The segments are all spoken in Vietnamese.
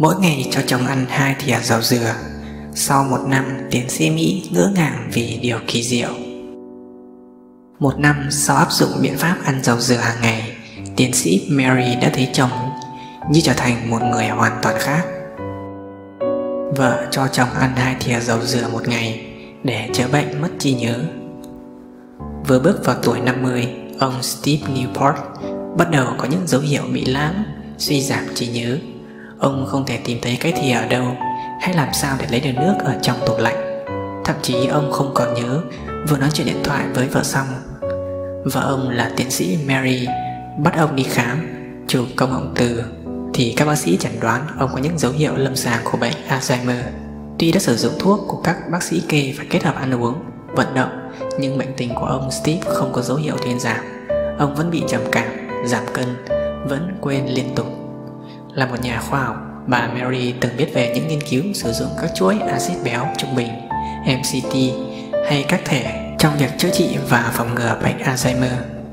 Mỗi ngày cho chồng ăn 2 thìa dầu dừa. Sau 1 năm, tiến sĩ Mỹ ngỡ ngàng vì điều kỳ diệu. 1 năm sau áp dụng biện pháp ăn dầu dừa hàng ngày, tiến sĩ Mary đã thấy chồng như trở thành một người hoàn toàn khác. Vợ cho chồng ăn 2 thìa dầu dừa một ngày để chữa bệnh mất trí nhớ. Vừa bước vào tuổi 50, ông Steve Newport bắt đầu có những dấu hiệu bị lãng, suy giảm trí nhớ. Ông không thể tìm thấy cái thìa ở đâu, hay làm sao để lấy được nước ở trong tủ lạnh. Thậm chí ông không còn nhớ vừa nói chuyện điện thoại với vợ xong. Vợ ông là tiến sĩ Mary bắt ông đi khám, chụp công họng từ, thì các bác sĩ chẩn đoán ông có những dấu hiệu lâm sàng của bệnh Alzheimer. Tuy đã sử dụng thuốc của các bác sĩ kê và kết hợp ăn uống, vận động, nhưng bệnh tình của ông Steve không có dấu hiệu thuyên giảm. Ông vẫn bị trầm cảm, giảm cân, vẫn quên liên tục. Là một nhà khoa học, bà Mary từng biết về những nghiên cứu sử dụng các chuỗi axit béo trung bình MCT hay các thể trong việc chữa trị và phòng ngừa bệnh Alzheimer.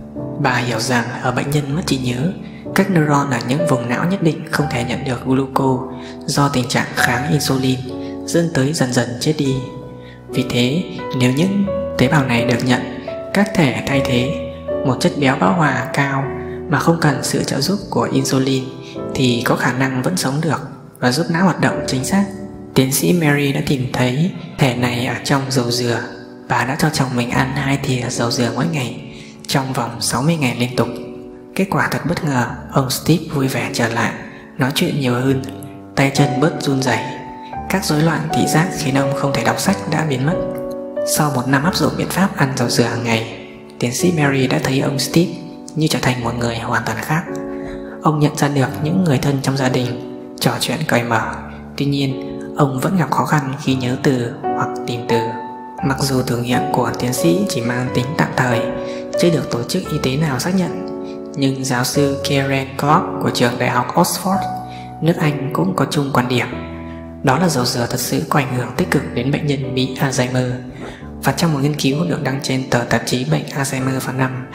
Bà hiểu rằng ở bệnh nhân mất trí nhớ, các neuron ở những vùng não nhất định không thể nhận được gluco do tình trạng kháng insulin, dẫn tới dần dần chết đi. Vì thế, nếu những tế bào này được nhận các thể thay thế một chất béo bão hòa cao mà không cần sự trợ giúp của insulin, thì có khả năng vẫn sống được và giúp não hoạt động chính xác. Tiến sĩ Mary đã tìm thấy thể này ở trong dầu dừa. Bà đã cho chồng mình ăn 2 thìa dầu dừa mỗi ngày trong vòng 60 ngày liên tục. Kết quả thật bất ngờ, ông Steve vui vẻ trở lại, nói chuyện nhiều hơn, tay chân bớt run rẩy. Các rối loạn thị giác khiến ông không thể đọc sách đã biến mất. Sau 1 năm áp dụng biện pháp ăn dầu dừa hàng ngày, tiến sĩ Mary đã thấy ông Steve như trở thành một người hoàn toàn khác. Ông nhận ra được những người thân trong gia đình, trò chuyện cởi mở. Tuy nhiên, ông vẫn gặp khó khăn khi nhớ từ hoặc tìm từ. Mặc dù thử nghiệm của tiến sĩ chỉ mang tính tạm thời, chưa được tổ chức y tế nào xác nhận, nhưng giáo sư Karen Clark của trường đại học Oxford, nước Anh cũng có chung quan điểm. Đó là dầu dừa thật sự có ảnh hưởng tích cực đến bệnh nhân bị Alzheimer. Và trong một nghiên cứu được đăng trên tờ tạp chí bệnh Alzheimer vào năm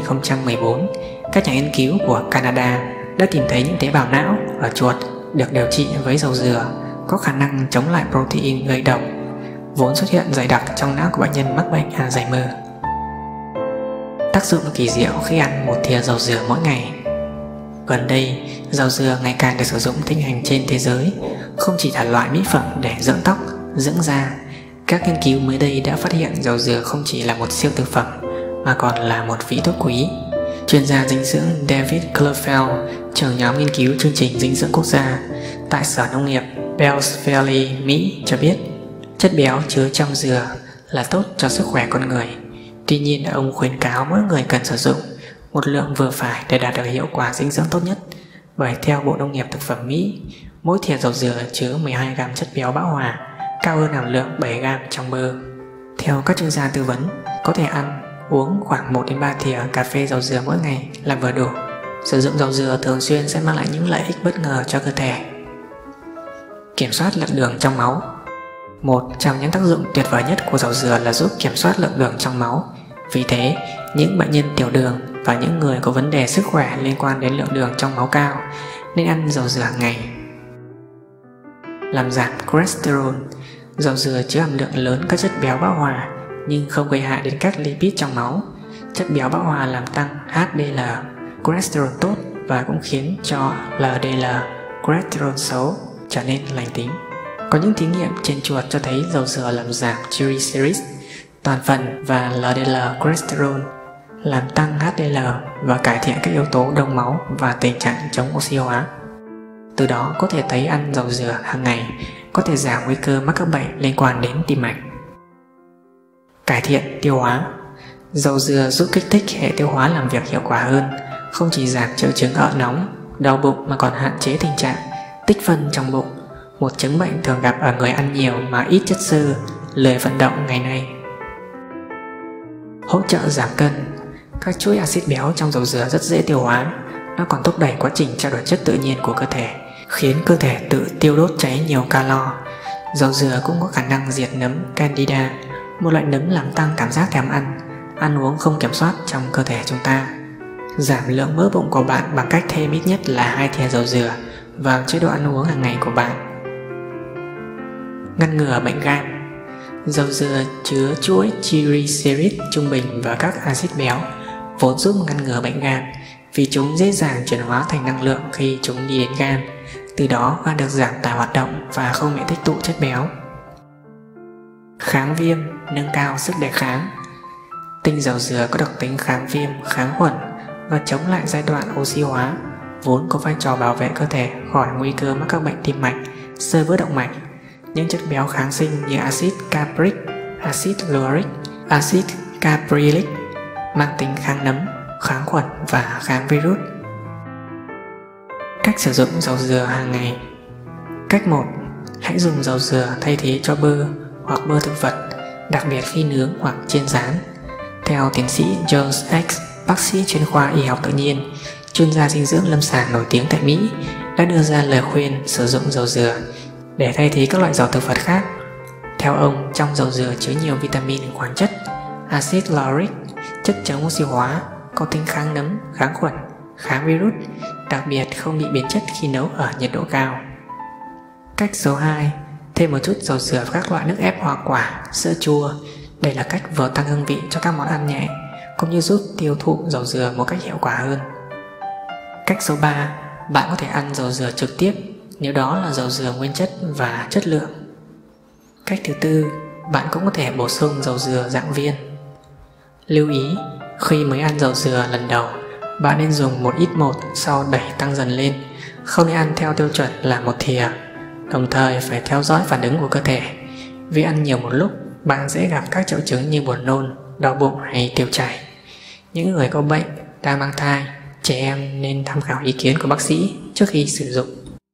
2014, các nhà nghiên cứu của Canada đã tìm thấy những tế bào não ở chuột được điều trị với dầu dừa có khả năng chống lại protein gây độc, vốn xuất hiện dày đặc trong não của bệnh nhân mắc bệnh Alzheimer. Tác dụng kỳ diệu khi ăn 1 thìa dầu dừa mỗi ngày. Gần đây, dầu dừa ngày càng được sử dụng thịnh hành trên thế giới, không chỉ là loại mỹ phẩm để dưỡng tóc, dưỡng da. Các nghiên cứu mới đây đã phát hiện dầu dừa không chỉ là một siêu thực phẩm mà còn là một vị thuốc quý. Chuyên gia dinh dưỡng David Klefeld, trưởng nhóm nghiên cứu chương trình dinh dưỡng quốc gia tại Sở Nông nghiệp Bells Valley, Mỹ cho biết chất béo chứa trong dừa là tốt cho sức khỏe con người. Tuy nhiên, ông khuyến cáo mỗi người cần sử dụng một lượng vừa phải để đạt được hiệu quả dinh dưỡng tốt nhất. Bởi theo Bộ Nông nghiệp Thực phẩm Mỹ, mỗi thìa dầu dừa chứa 12 gram chất béo bão hòa, cao hơn hàm lượng 7 gram trong bơ. Theo các chuyên gia tư vấn, có thể ăn, uống khoảng 1 đến 3 thìa cà phê dầu dừa mỗi ngày là vừa đủ. Sử dụng dầu dừa thường xuyên sẽ mang lại những lợi ích bất ngờ cho cơ thể. Kiểm soát lượng đường trong máu. Một trong những tác dụng tuyệt vời nhất của dầu dừa là giúp kiểm soát lượng đường trong máu. Vì thế, những bệnh nhân tiểu đường và những người có vấn đề sức khỏe liên quan đến lượng đường trong máu cao nên ăn dầu dừa hàng ngày. Làm giảm cholesterol. Dầu dừa chứa hàm lượng lớn các chất béo bão hòa nhưng không gây hại đến các lipid trong máu. Chất béo bão hòa làm tăng HDL, cholesterol tốt, và cũng khiến cho LDL, cholesterol xấu, trở nên lành tính. Có những thí nghiệm trên chuột cho thấy dầu dừa làm giảm triglycerides, toàn phần, và LDL cholesterol, làm tăng HDL và cải thiện các yếu tố đông máu và tình trạng chống oxy hóa. Từ đó có thể thấy ăn dầu dừa hàng ngày có thể giảm nguy cơ mắc các bệnh liên quan đến tim mạch. Cải thiện tiêu hóa. Dầu dừa giúp kích thích hệ tiêu hóa làm việc hiệu quả hơn, không chỉ giảm triệu chứng ợ nóng, đau bụng mà còn hạn chế tình trạng tích phân trong bụng, một chứng bệnh thường gặp ở người ăn nhiều mà ít chất xơ, lười vận động ngày nay. Hỗ trợ giảm cân. Các chuỗi axit béo trong dầu dừa rất dễ tiêu hóa. Nó còn thúc đẩy quá trình trao đổi chất tự nhiên của cơ thể, khiến cơ thể tự tiêu đốt cháy nhiều calo. Dầu dừa cũng có khả năng diệt nấm Candida, một loại nấm làm tăng cảm giác thèm ăn uống không kiểm soát trong cơ thể chúng ta. Giảm lượng mỡ bụng của bạn bằng cách thêm ít nhất là 2 thìa dầu dừa vào chế độ ăn uống hàng ngày của bạn. Ngăn ngừa bệnh gan. Dầu dừa chứa chuỗi triglycerid trung bình và các axit béo vốn giúp ngăn ngừa bệnh gan vì chúng dễ dàng chuyển hóa thành năng lượng khi chúng đi đến gan. Từ đó gan được giảm tải hoạt động và không bị tích tụ chất béo. Kháng viêm, nâng cao sức đề kháng. Tinh dầu dừa có đặc tính kháng viêm, kháng khuẩn và chống lại giai đoạn oxy hóa, vốn có vai trò bảo vệ cơ thể khỏi nguy cơ mắc các bệnh tim mạch, xơ vữa động mạch. Những chất béo kháng sinh như axit capric, axit lauric, axit caprylic mang tính kháng nấm, kháng khuẩn và kháng virus. Cách sử dụng dầu dừa hàng ngày. Cách 1. Hãy dùng dầu dừa thay thế cho bơ hoặc bơ thực vật, đặc biệt khi nướng hoặc chiên rán. Theo tiến sĩ Jones X, bác sĩ chuyên khoa y học tự nhiên, chuyên gia dinh dưỡng lâm sàng nổi tiếng tại Mỹ, đã đưa ra lời khuyên sử dụng dầu dừa để thay thế các loại dầu thực vật khác. Theo ông, trong dầu dừa chứa nhiều vitamin, khoáng chất, axit lauric, chất chống oxy hóa, có tính kháng nấm, kháng khuẩn, kháng virus, đặc biệt không bị biến chất khi nấu ở nhiệt độ cao. Cách số 2. Thêm một chút dầu dừa vào các loại nước ép hoa quả, sữa chua. Đây là cách vừa tăng hương vị cho các món ăn nhẹ, cũng như giúp tiêu thụ dầu dừa một cách hiệu quả hơn. Cách số 3. Bạn có thể ăn dầu dừa trực tiếp nếu đó là dầu dừa nguyên chất và chất lượng. Cách thứ 4. Bạn cũng có thể bổ sung dầu dừa dạng viên. Lưu ý, khi mới ăn dầu dừa lần đầu, bạn nên dùng một ít một, sau đẩy tăng dần lên, không nên ăn theo tiêu chuẩn là một thìa. Đồng thời phải theo dõi phản ứng của cơ thể. Vì ăn nhiều một lúc, bạn dễ gặp các triệu chứng như buồn nôn, đau bụng hay tiêu chảy. Những người có bệnh, đang mang thai, trẻ em nên tham khảo ý kiến của bác sĩ trước khi sử dụng.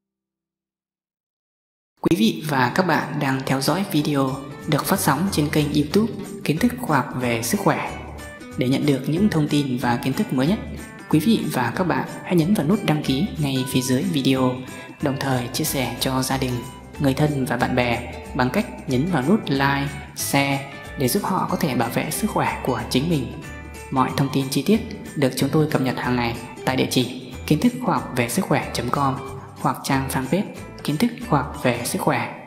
Quý vị và các bạn đang theo dõi video được phát sóng trên kênh YouTube Kiến thức khoa học về sức khỏe. Để nhận được những thông tin và kiến thức mới nhất, quý vị và các bạn hãy nhấn vào nút đăng ký ngay phía dưới video, đồng thời chia sẻ cho gia đình, người thân và bạn bè bằng cách nhấn vào nút like, share để giúp họ có thể bảo vệ sức khỏe của chính mình. Mọi thông tin chi tiết được chúng tôi cập nhật hàng ngày tại địa chỉ kiến thức khoa học về sức khỏe.com hoặc trang fanpage Kiến thức khoa học về sức khỏe.